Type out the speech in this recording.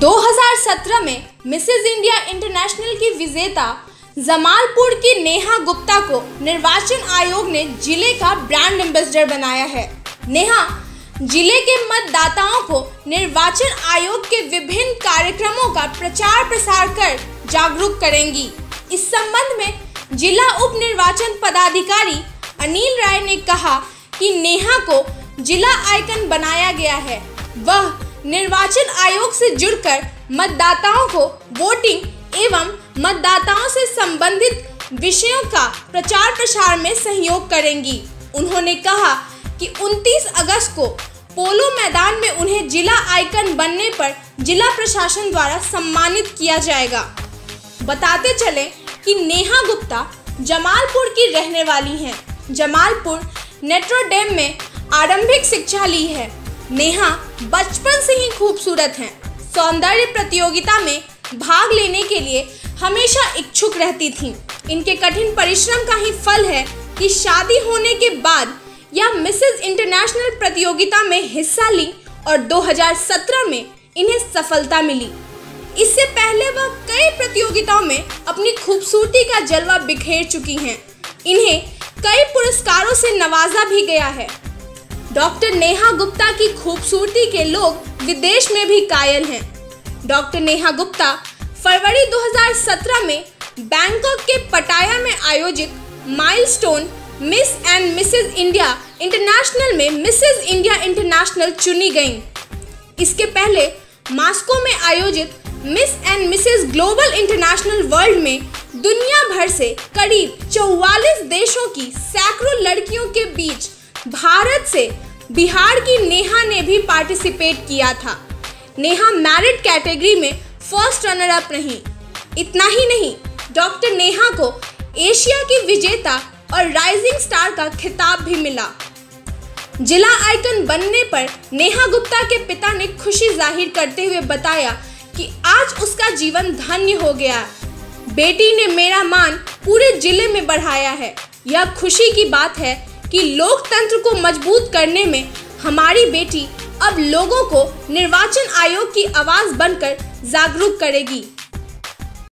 2017 में mrs India international की विजेता जमालपुर की नेहा गुप्ता को निर्वाचन आयोग ने जिले का ब्रांड एम्बेसडर बनाया है। नेहा जिले के मतदाताओं को निर्वाचन आयोग के विभिन्न कार्यक्रमों का प्रचार प्रसार कर जागरूक करेंगी। इस संबंध में जिला उप निर्वाचन पदाधिकारी अनिल राय ने कहा कि नेहा को जिला आइकन बनाया गया है। वह निर्वाचन आयोग से जुड़कर मतदाताओं को वोटिंग एवं मतदाताओं से संबंधित विषयों का प्रचार प्रसार में सहयोग करेंगी। उन्होंने कहा कि 29 अगस्त को पोलो मैदान में उन्हें जिला आइकन बनने पर जिला प्रशासन द्वारा सम्मानित किया जाएगा। बताते चले कि नेहा गुप्ता जमालपुर की रहने वाली हैं। जमालपुर नेट्रोडेम में आरंभिक शिक्षा ली है। नेहा बचपन से ही खूबसूरत हैं। सौंदर्य प्रतियोगिता में भाग लेने के लिए हमेशा इच्छुक रहती थीं। इनके कठिन परिश्रम का ही फल है कि शादी होने के बाद यह मिसेज इंटरनेशनल प्रतियोगिता में हिस्सा ली और 2017 में इन्हें सफलता मिली। इससे पहले वह कई प्रतियोगिताओं में अपनी खूबसूरती का जलवा बिखेर चुकी हैं। इन्हें कई पुरस्कारों से नवाजा भी गया है। डॉक्टर नेहा गुप्ता की खूबसूरती के लोग विदेश में भी कायल हैं। डॉक्टर नेहा गुप्ता फरवरी 2017 में बैंकॉक के पटाया में आयोजित milestone miss and mrs India international में मिसेज इंडिया इंटरनेशनल चुनी गईं। इसके पहले मॉस्को में आयोजित miss and mrs global international world में दुनिया भर से करीब 44 देशों की सैकड़ों लड़कियों के बीच भारत से बिहार की नेहा ने भी पार्टिसिपेट किया था। नेहा मैरिट कैटेगरी में फर्स्ट रनर अप रही। इतना ही नहीं, डॉक्टर नेहा को एशिया की विजेता और राइजिंग स्टार का खिताब भी मिला। जिला आइकन बनने पर नेहा गुप्ता के पिता ने खुशी जाहिर करते हुए बताया कि आज उसका जीवन धन्य हो गया। बेटी ने मेरा मान पूरे जिले में बढ़ाया है। यह खुशी की बात है कि लोकतंत्र को मजबूत करने में हमारी बेटी अब लोगों को निर्वाचन आयोग की आवाज बनकर जागरूक करेगी।